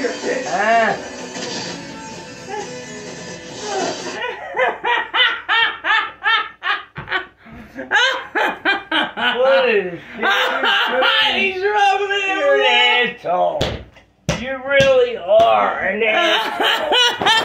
What is He's rubbing it. You're an asshole. You really are an asshole.